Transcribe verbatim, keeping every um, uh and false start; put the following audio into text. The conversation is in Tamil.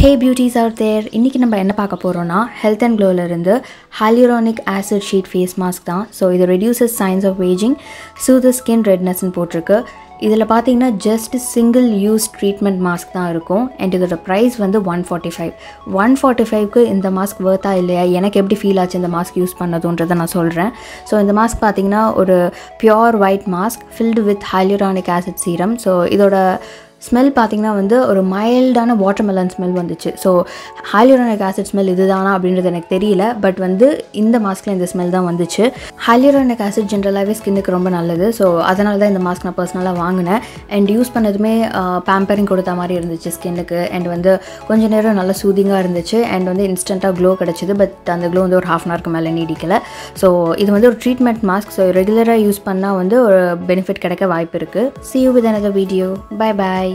Hey beauties out there, இன்னைக்கு நம்ம என்ன பார்க்க போறோம்னா Health and Glow ல இருந்து Hyaluronic acid sheet face mask தான். So இது reduces signs of aging, soothes skin redness ன்னு போட்டிருக்கு. இதில் பார்த்தீங்கன்னா just single use treatment mask தான் இருக்கும். அண்ட் இதோட ப்ரைஸ் வந்து one forty five one forty ஃபைவ்க்கு இந்த மாஸ்க் வர்த்தா இல்லையா, எனக்கு எப்படி ஃபீல் ஆச்சு இந்த மாஸ்க் யூஸ் பண்ணதுன்றதை நான் சொல்கிறேன். ஸோ இந்த மாஸ்க் பார்த்தீங்கன்னா ஒரு pure white mask filled with hyaluronic acid serum. So இதோட ஸ்மெல் பார்த்திங்கன்னா வந்து ஒரு மைல்டான வாட்டர்மெலன் ஸ்மெல் வந்துச்சு. ஸோ ஹைலூரானிக் ஆசிட் ஸ்மெல் இது தானா அப்படின்றது எனக்கு தெரியல, பட் வந்து இந்த மாஸ்கில் இந்த ஸ்மெல் தான் வந்துச்சு. ஹைலூரானிக் ஆசிட் ஜென்ரலாகவே ஸ்கின்னுக்கு ரொம்ப நல்லது. ஸோ அதனால தான் இந்த மாஸ்க் நான் பர்சனலாக வாங்கினேன். அண்ட் யூஸ் பண்ணதுமே பேம்பரிங் கொடுத்த மாதிரி இருந்துச்சு ஸ்கின்னுக்கு. அண்ட் வந்து கொஞ்சம் நேரம் நல்லா சூதிங்காக இருந்துச்சு. அண்ட் வந்து இன்ஸ்டண்ட்டாக க்ளோ கிடச்சிது. பட் அந்த க்ளோ வந்து ஒரு ஹாஃப் அன் ஹவருக்கு மேலே நீடிக்கலை. ஸோ இது வந்து ஒரு ட்ரீட்மெண்ட் மாஸ்க். ஸோ ரெகுலராக யூஸ் பண்ணால் வந்து ஒரு பெனிஃபிட் கிடைக்க வாய்ப்பு இருக்குது. See you with another video. Bye bye.